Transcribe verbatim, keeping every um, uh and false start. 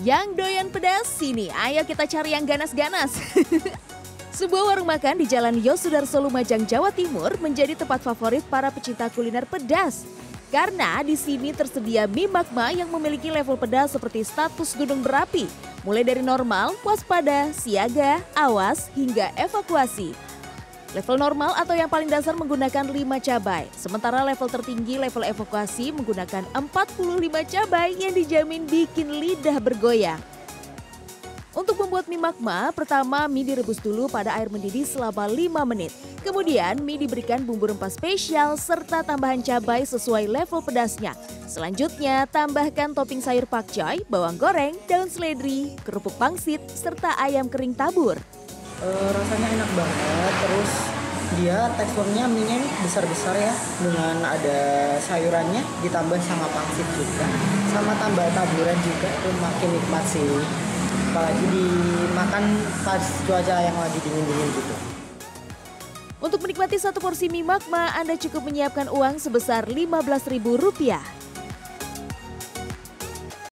Yang doyan pedas, sini ayo kita cari yang ganas-ganas. Sebuah warung makan di Jalan Yosudarso Lumajang, Jawa Timur menjadi tempat favorit para pecinta kuliner pedas. Karena di sini tersedia mie magma yang memiliki level pedas seperti status gunung berapi. Mulai dari normal, waspada, siaga, awas, hingga evakuasi. Level normal atau yang paling dasar menggunakan lima cabai. Sementara level tertinggi level evakuasi menggunakan empat puluh lima cabai yang dijamin bikin lidah bergoyang. Untuk membuat mie magma, pertama mie direbus dulu pada air mendidih selama lima menit. Kemudian mie diberikan bumbu rempah spesial serta tambahan cabai sesuai level pedasnya. Selanjutnya tambahkan topping sayur pakcoy, bawang goreng, daun seledri, kerupuk pangsit, serta ayam kering tabur. Uh, rasanya enak banget, terus dia teksturnya mie-nya besar-besar ya, dengan ada sayurannya ditambah sama pangsit juga, sama tambah taburan juga, itu makin nikmat sih. Apalagi dimakan pas cuaca yang lagi dingin-dingin gitu. Untuk menikmati satu porsi mie magma, Anda cukup menyiapkan uang sebesar lima belas ribu rupiah.